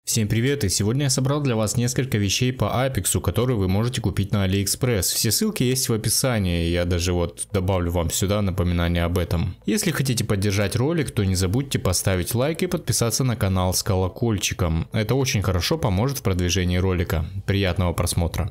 Всем привет, и сегодня я собрал для вас несколько вещей по Апексу, которые вы можете купить на AliExpress. Все ссылки есть в описании, я даже добавлю вам сюда напоминание об этом. Если хотите поддержать ролик, то не забудьте поставить лайк и подписаться на канал с колокольчиком. Это очень хорошо поможет в продвижении ролика. Приятного просмотра.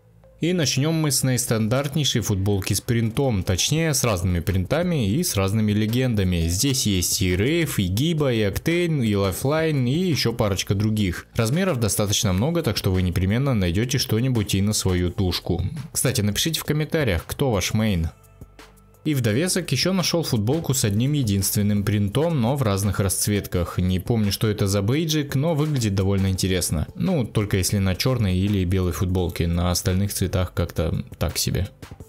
И начнем мы с наистандартнейшей футболки с принтом, точнее с разными принтами и с разными легендами. Здесь есть и Рейв, и Гиба, и Октейн, и Лайфлайн, и еще парочка других. Размеров достаточно много, так что вы непременно найдете что-нибудь и на свою тушку. Кстати, напишите в комментариях, кто ваш мейн. И в довесок еще нашел футболку с одним единственным принтом, но в разных расцветках. Не помню, что это за бейджик, но выглядит довольно интересно. Ну, только если на черной или белой футболке, на остальных цветах как-то так себе.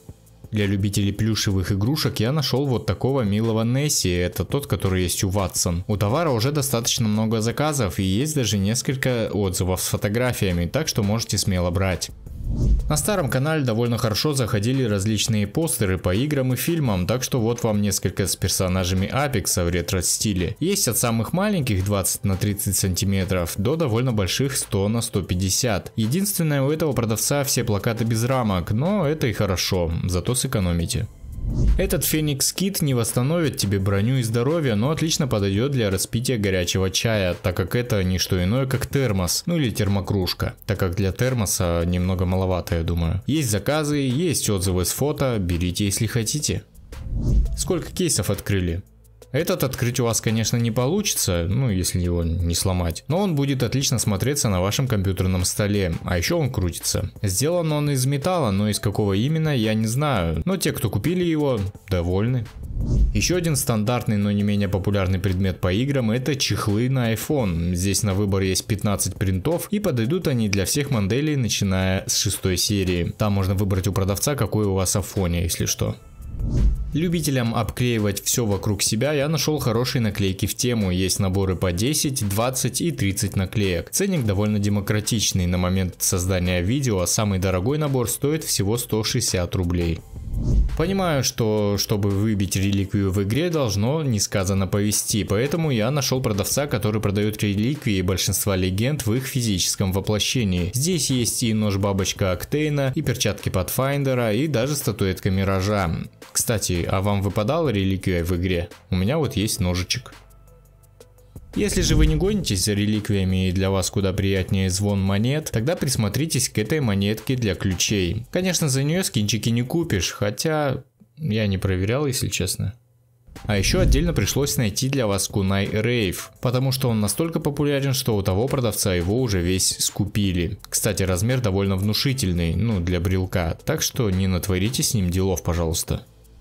Для любителей плюшевых игрушек я нашел вот такого милого Несси, это тот, который есть у Ватсон. У товара уже достаточно много заказов и есть даже несколько отзывов с фотографиями, так что можете смело брать. На старом канале довольно хорошо заходили различные постеры по играм и фильмам, так что вот вам несколько с персонажами Апекса в ретро-стиле. Есть от самых маленьких 20 на 30 сантиметров до довольно больших 100 на 150. Единственное, у этого продавца все плакаты без рамок, но это и хорошо, зато сэкономите. Этот Феникс Кит не восстановит тебе броню и здоровье, но отлично подойдет для распития горячего чая, так как это не что иное как термос, ну или термокружка, так как для термоса немного маловато, я думаю. Есть заказы, есть отзывы с фото, берите если хотите. Сколько кейсов открыли? Этот открыть у вас, конечно, не получится, ну если его не сломать, но он будет отлично смотреться на вашем компьютерном столе, а еще он крутится. Сделан он из металла, но из какого именно я не знаю, но те, кто купили его, довольны. Еще один стандартный, но не менее популярный предмет по играм — это чехлы на iPhone. Здесь на выбор есть 15 принтов и подойдут они для всех моделей, начиная с 6 серии. Там можно выбрать у продавца, какой у вас Афоня, если что. Любителям обклеивать все вокруг себя я нашел хорошие наклейки в тему, есть наборы по 10, 20 и 30 наклеек. Ценник довольно демократичный на момент создания видео, а самый дорогой набор стоит всего 160 рублей. Понимаю, что чтобы выбить реликвию в игре, должно несказанно повезти, поэтому я нашел продавца, который продает реликвии большинства легенд в их физическом воплощении. Здесь есть и нож-бабочка Октейна, и перчатки Патфайндера, и даже статуэтка Миража. Кстати, а вам выпадала реликвия в игре? У меня вот есть ножичек. Если же вы не гонитесь за реликвиями и для вас куда приятнее звон монет, тогда присмотритесь к этой монетке для ключей. Конечно, за нее скинчики не купишь, хотя я не проверял, если честно. А еще отдельно пришлось найти для вас кунай Рейв, потому что он настолько популярен, что у того продавца его уже весь скупили. Кстати, размер довольно внушительный, ну для брелка, так что не натворите с ним делов, пожалуйста.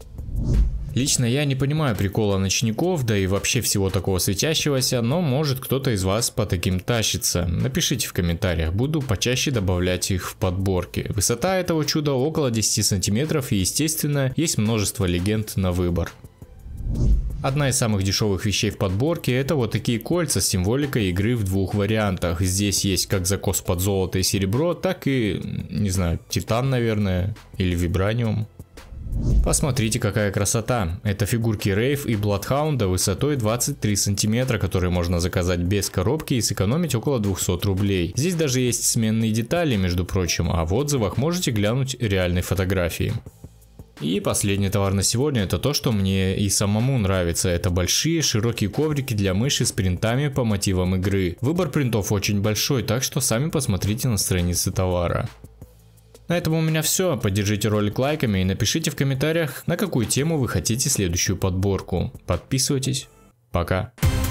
Лично я не понимаю прикола ночников, да и вообще всего такого светящегося, но может кто-то из вас по таким тащится. Напишите в комментариях, буду почаще добавлять их в подборки. Высота этого чуда около 10 сантиметров и естественно есть множество легенд на выбор. Одна из самых дешевых вещей в подборке — это вот такие кольца с символикой игры в двух вариантах. Здесь есть как закос под золото и серебро, так и, не знаю, титан, наверное, или вибраниум. Посмотрите, какая красота. Это фигурки Рейв и Бладхаунда высотой 23 сантиметра, которые можно заказать без коробки и сэкономить около 200 рублей. Здесь даже есть сменные детали, между прочим, а в отзывах можете глянуть реальные фотографии. И последний товар на сегодня — это то, что мне и самому нравится. Это большие широкие коврики для мыши с принтами по мотивам игры. Выбор принтов очень большой, так что сами посмотрите на странице товара. На этом у меня все. Поддержите ролик лайками и напишите в комментариях, на какую тему вы хотите следующую подборку. Подписывайтесь. Пока.